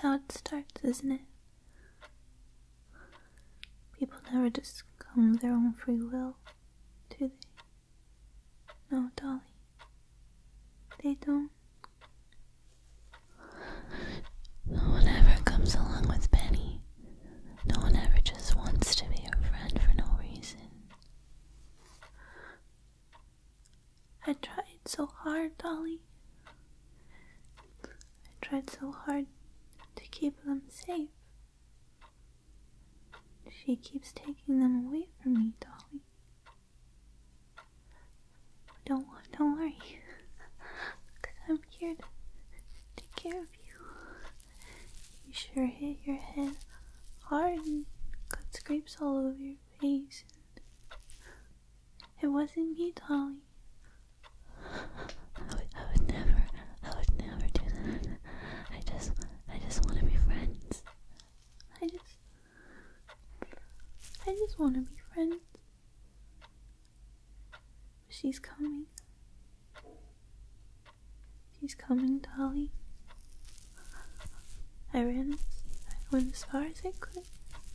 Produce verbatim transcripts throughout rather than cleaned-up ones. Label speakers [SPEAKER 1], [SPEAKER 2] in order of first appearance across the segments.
[SPEAKER 1] how it starts, isn't it? People never just come of their own free will, do they? No, Dolly. They don't.
[SPEAKER 2] No one ever comes along with Penny. No one ever just wants to be her friend for no reason.
[SPEAKER 1] I tried so hard, Dolly. I tried so hard to keep them safe. She keeps taking them away from me, Dolly. Don't, don't worry, because I'm here to take care of you. You sure hit your head hard and got scrapes all over your face. It wasn't me, Dolly.
[SPEAKER 2] I would, I would never, I would never do that. I just, I just want to be friends.
[SPEAKER 1] I just, I just want to be friends. She's coming. She's coming, Dolly. I ran, I went as far as I could.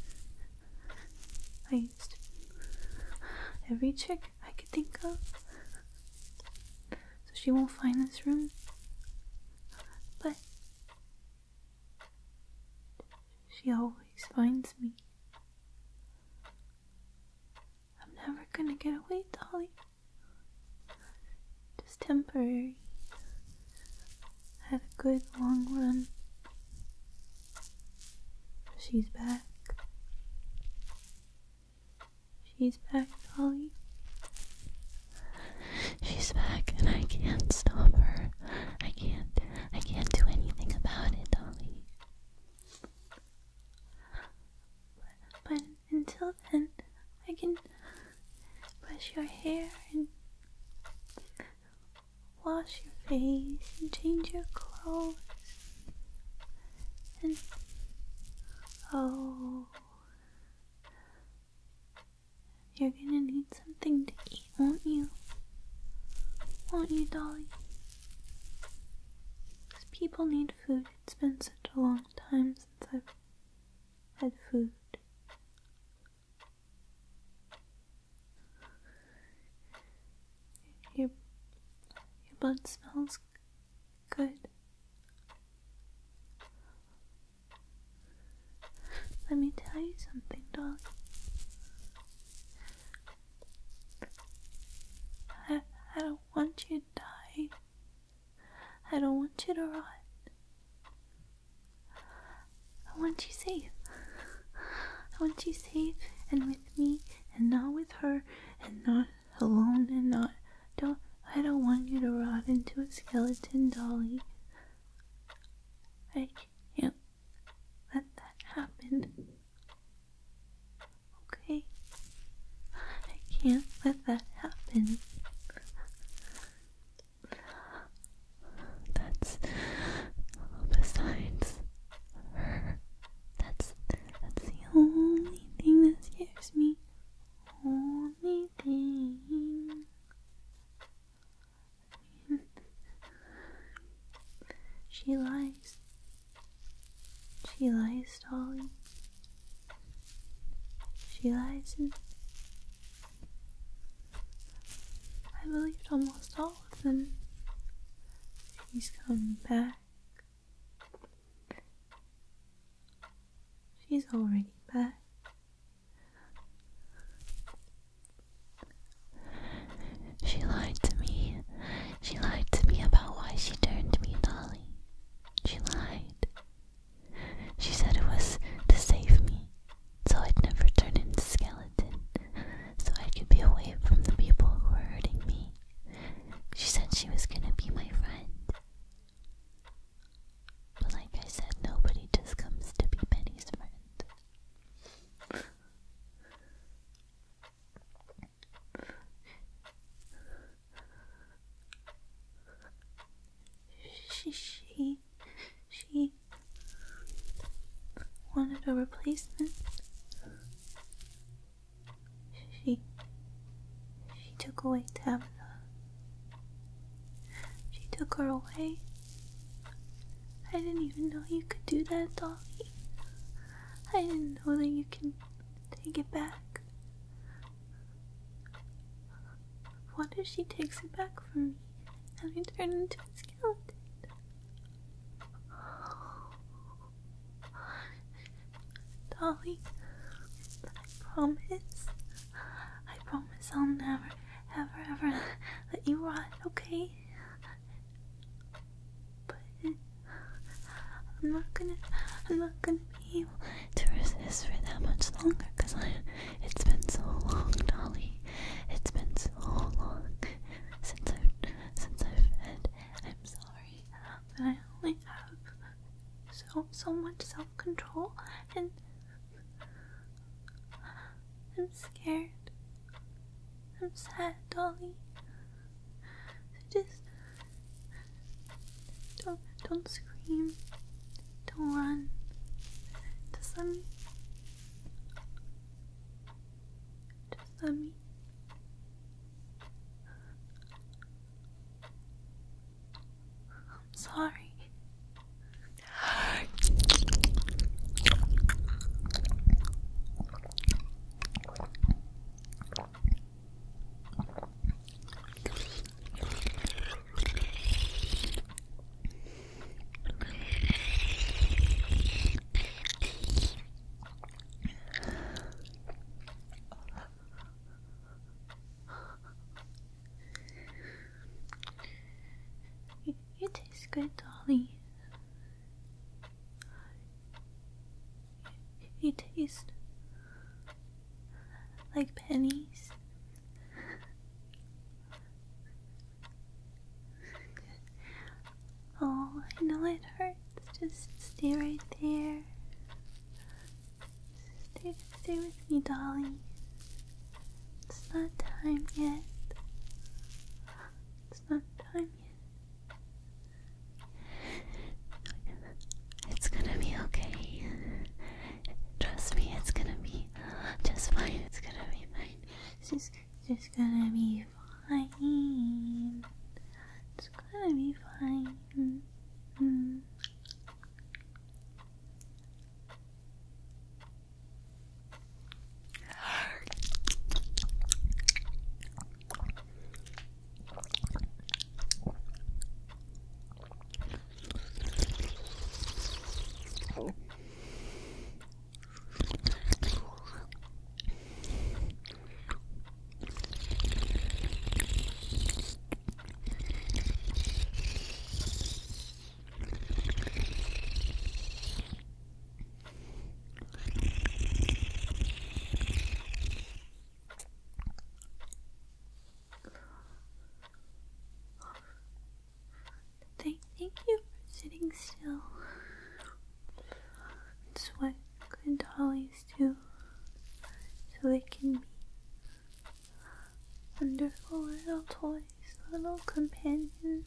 [SPEAKER 1] I used every trick I could think of, so she won't find this room. But she always finds me. I'm never gonna get away, Dolly. Just temporary. Had a good long run. She's back. She's back, Dolly.
[SPEAKER 2] She's back and I can't stop her. I can't, I can't do anything about it, Dolly.
[SPEAKER 1] But, but until then, I can brush your hair and wash your face and change your clothes. And oh, you're gonna need something to eat, won't you? Won't you, Dolly? Because people need food. It's been such a long time since I've had food. Your, your blood smells good. Let me tell you something, Dolly. I, I don't want you to die. I don't want you to rot. I want you safe. I want you safe and with me and not with her and not alone and not... Don't... I don't want you to rot into a skeleton, Dolly. I can't let that happen. Okay? I can't let that happen.
[SPEAKER 2] That's, besides her, that's, that's the
[SPEAKER 1] Only thing that scares me. Only thing. She lies. She lies, Dolly. She lies, and I believed almost all of them. She's coming back. She's already back.
[SPEAKER 2] She lied to me. She lied to me about why she turned me, Dolly. She lied. She said it was to save me, so I'd never turn into skeleton, so I could be away from the people who were hurting me. She said she was gonna be my friend. But like I said, nobody just comes to be Penny's friend.
[SPEAKER 1] She, she, she wanted a replacement. She, she took away Tabitha. She took her away. I didn't even know you could do that, Dolly. I didn't know that you can take it back. What if she takes it back from me and I turn into a skeleton? Dolly, I promise. I promise I'll never, ever, ever let you rot, okay? But I'm not gonna, I'm not gonna be able
[SPEAKER 2] to resist for that much longer, cause I, it's been so long, Dolly. It's been so long since I've, since I've fed. I'm sorry,
[SPEAKER 1] but I only have so, so much self-control, and I'm scared. I'm sad, Dolly. So just don't, don't scream. Don't run. Just let me. Just let me. I'm sorry. You, you taste good, Dolly. You, you taste like pennies. Oh, I know it hurts. Just stay right there. Stay, stay with me, Dolly. It's not time yet. It's not time yet.
[SPEAKER 2] It's gonna be okay. Trust me, it's gonna be just fine. It's gonna be fine.
[SPEAKER 1] It's just, just gonna be fine. It's gonna be fine. Mm. Thank, thank you for sitting still. It's what good dollies do, so they can be wonderful little toys, little companions.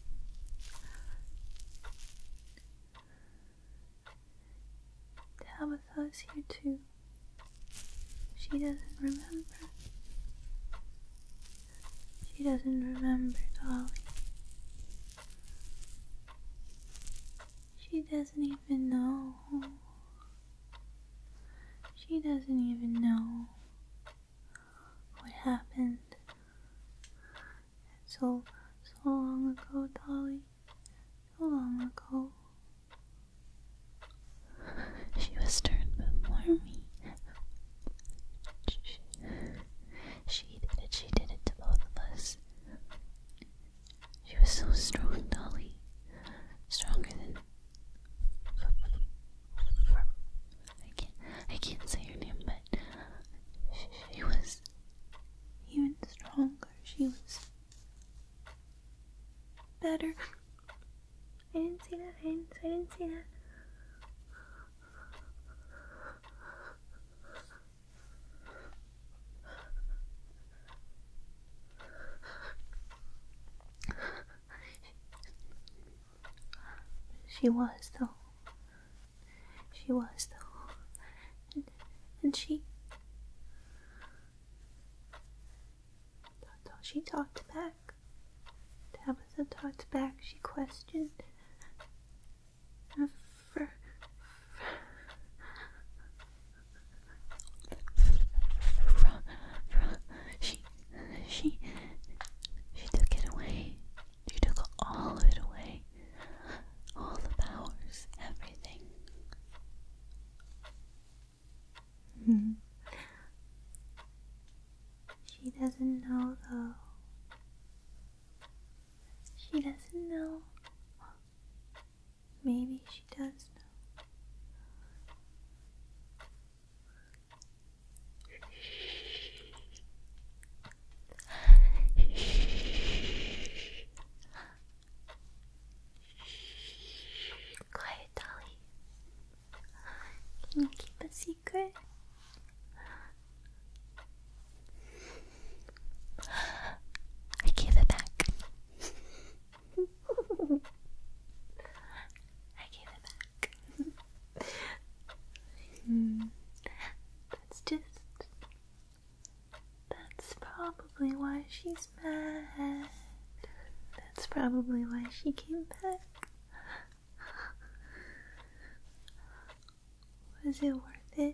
[SPEAKER 1] Tabitha's here too. She doesn't remember. She doesn't remember, Dolly. She doesn't even know. She doesn't even know what happened so, so long ago, Dolly. So long ago.
[SPEAKER 2] She was stern before me. She did it. She did it to both of us. She was so strong, Dolly. Stronger than... I can't, I can't say her name, but she, she was
[SPEAKER 1] Even stronger. She was better. I didn't say that. I didn't, I didn't say that. She was, though. She was, though. And, and she... She talked back. Tabitha talked back. She questioned. and keep a secret?
[SPEAKER 2] I gave it back.
[SPEAKER 1] I gave it back. Hmm. That's just. That's probably why she's mad. That's probably why she came back. Was it worth it?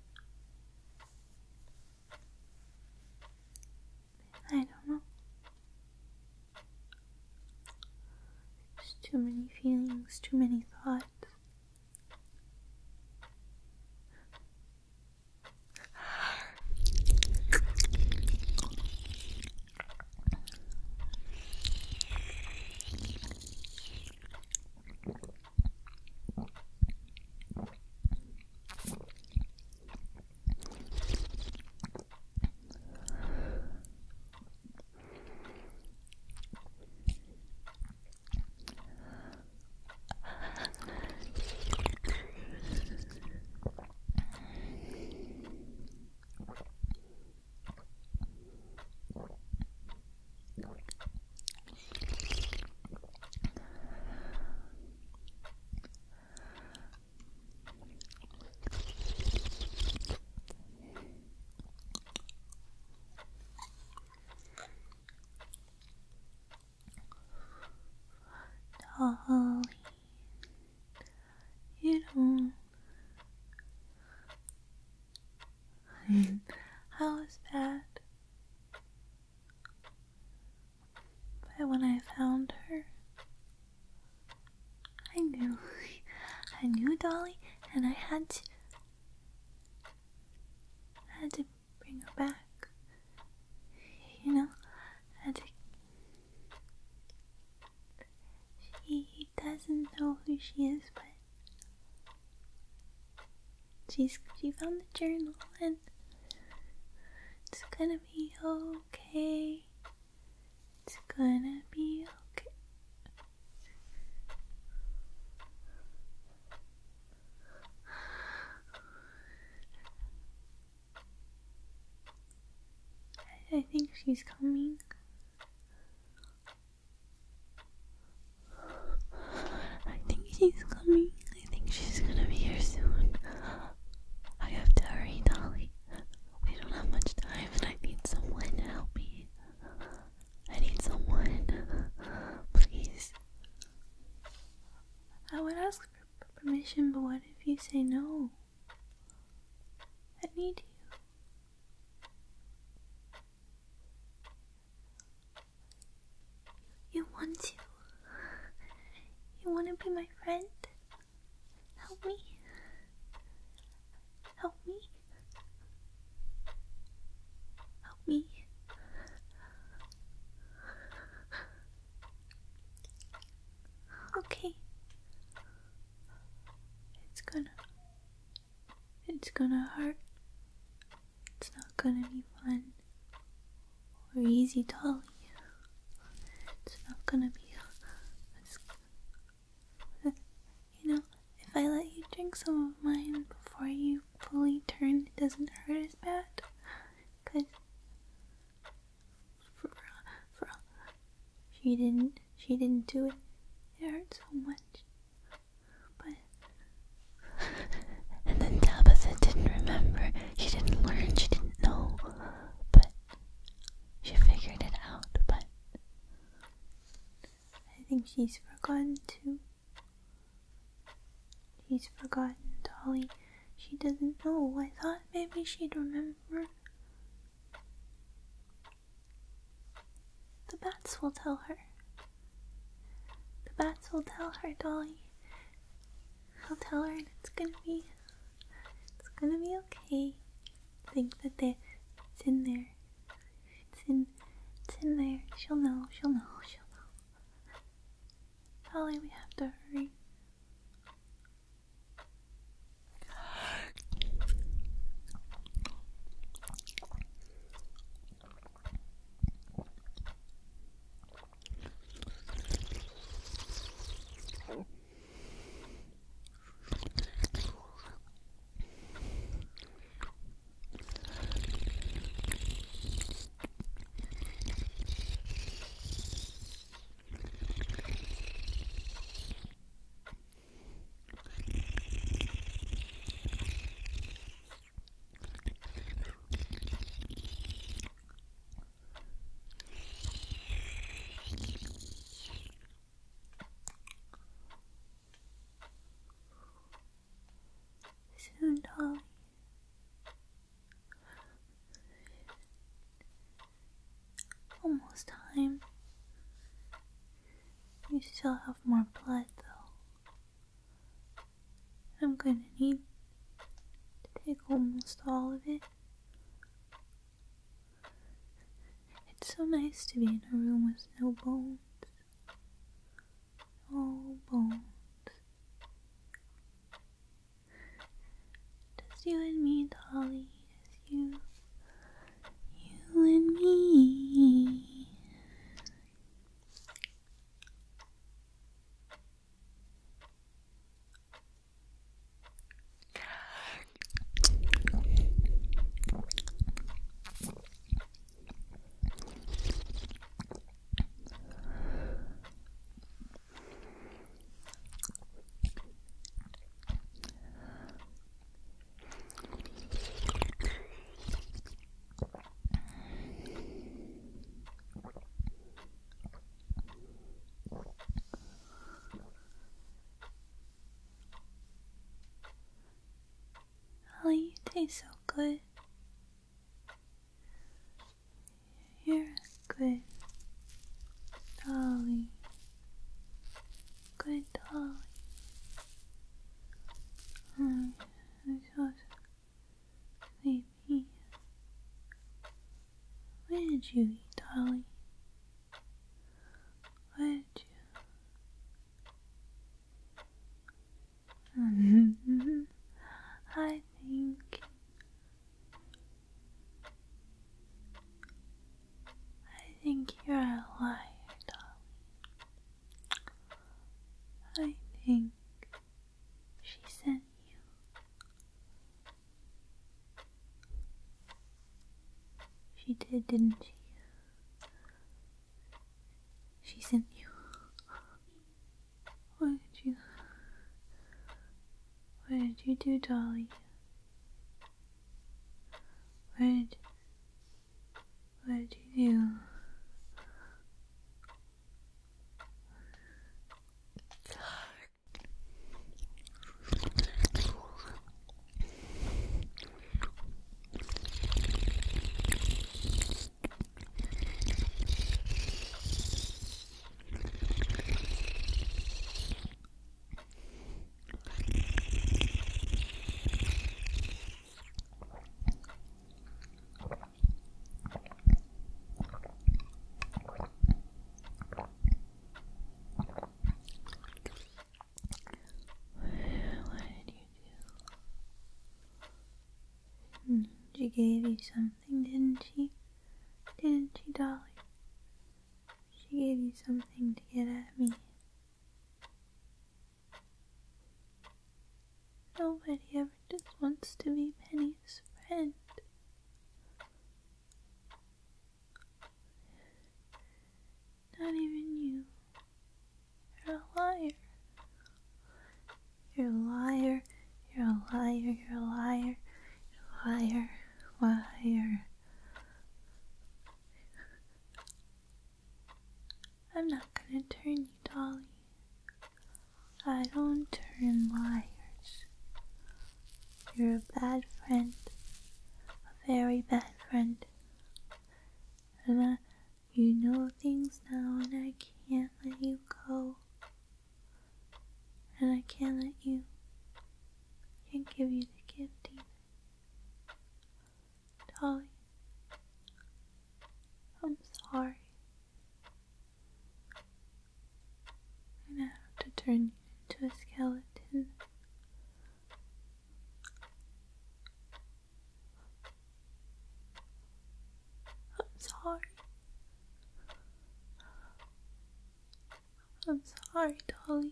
[SPEAKER 1] I don't know. There's too many feelings, too many thoughts. Dolly, you don't. I was bad, but when I found her, I knew. I knew Dolly, and I had to. I had to bring her back. You know, I had to. She doesn't know who she is, but she's she found the journal, and it's gonna be okay. It's gonna be okay. I, I think she's coming.
[SPEAKER 2] I think she's coming. I think she's gonna be here soon. I have to hurry, Dolly. We don't have much time, and I need someone to help me. I need someone. Please.
[SPEAKER 1] I would ask for permission, but what if you say no? I need you. You want to. You want to be my friend? Help me. Help me. Help me. Okay. It's gonna. It's gonna hurt. It's not gonna be fun or easy, Dolly. It's not gonna be. It's, you know, if I let you drink some of mine before you fully turn, it doesn't hurt as bad. Cause for, for, she didn't. She didn't do it. It hurt so much. But
[SPEAKER 2] And then Tabitha didn't remember. She didn't learn. She didn't know. But she figured it out. But
[SPEAKER 1] I think she's forgotten too. She's forgotten, Dolly. She doesn't know. I thought maybe she'd remember. The bats will tell her. The bats will tell her, Dolly. I'll tell her, and it's gonna be. It's gonna be okay. Think that they, it's in there. It's in. It's in there. She'll know. She'll know. She'll know. Dolly, we have to hurry. Dolly. Almost time. You still have more blood, though. I'm gonna need to take almost all of it. It's so nice to be in a room with no bones. No bones. Just you and me, Dolly. Just you. You and me. Dolly, you taste so good. You're a good Dolly. Good Dolly. Mm, I'm so sleepy. What did you eat, Dolly? What did you? Mm-hmm. I think I think you're a liar, Dolly. I think she sent you. She did, didn't she? She sent you. What did you What did you do, Dolly? What did What did you do? She gave you something, didn't she? Didn't she, Dolly? She gave you something to get at me. Nobody ever just wants to be Penny's friend. Not even you. You're a liar. You're a liar. You're a liar. You're a liar. You're a liar. Liar. I'm not gonna turn you, Dolly. I don't turn liars. You're a bad friend. A very bad friend. And I, you know things now, and I can't let you go. And I can't let you. Can't give you the gift either. Dolly, I'm sorry. I'm gonna have to turn you into a skeleton. I'm sorry. I'm sorry, Dolly.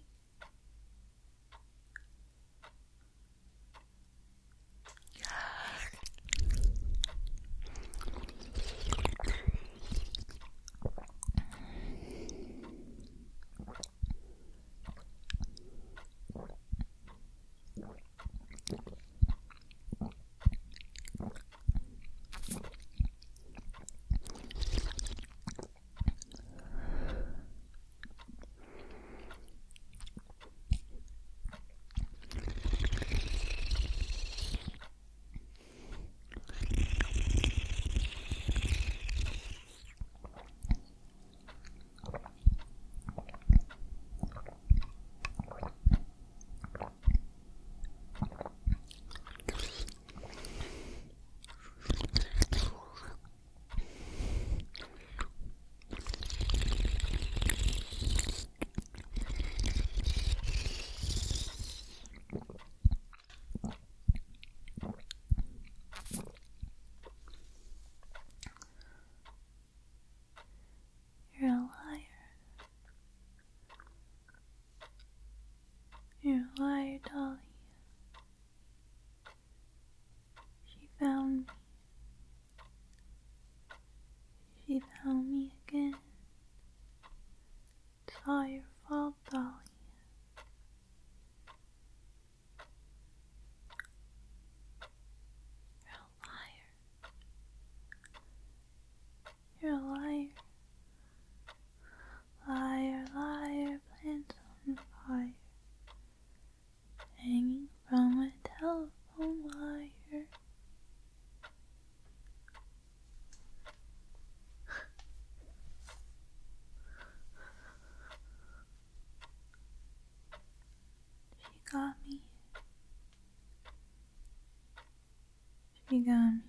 [SPEAKER 1] lone liar. She got me. She got me.